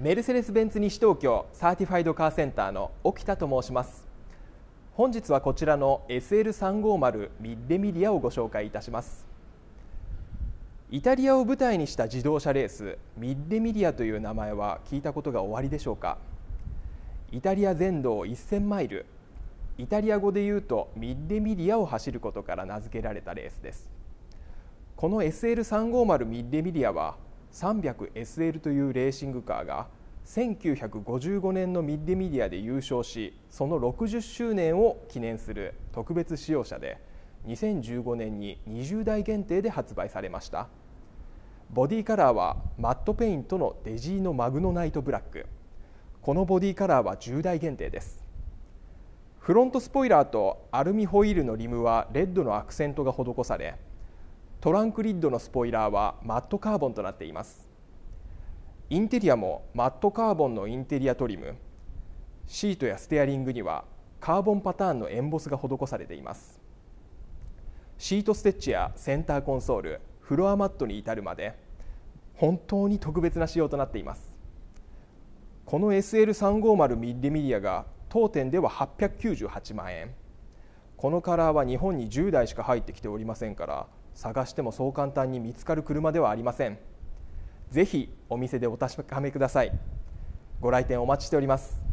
メルセデス・ベンツ西東京サーティファイドカーセンターの沖田と申します。本日はこちらの SL350 ミッレミリアをご紹介いたします。イタリアを舞台にした自動車レースミッレミリアという名前は聞いたことがおありでしょうか。イタリア全道1000マイル、イタリア語で言うとミッレミリアを走ることから名付けられたレースです。この SL350 ミッレミリアは 300SL というレーシングカーが1955年のミッレミリアで優勝し、その60周年を記念する特別仕様車で2015年に20台限定で発売されました。ボディカラーはマットペイントのデジーノマグノナイトブラック。このボディカラーは10台限定です。フロントスポイラーとアルミホイールのリムはレッドのアクセントが施され、トランクリッドのスポイラーはマットカーボンとなっています。インテリアもマットカーボンのインテリアトリム、シートやステアリングにはカーボンパターンのエンボスが施されています。シートステッチやセンターコンソール、フロアマットに至るまで本当に特別な仕様となっています。この SL350 ミッレミリアが当店では898万円。このカラーは日本に10台しか入ってきておりませんから、探してもそう簡単に見つかる車ではありません。ぜひお店でお確かめください。ご来店お待ちしております。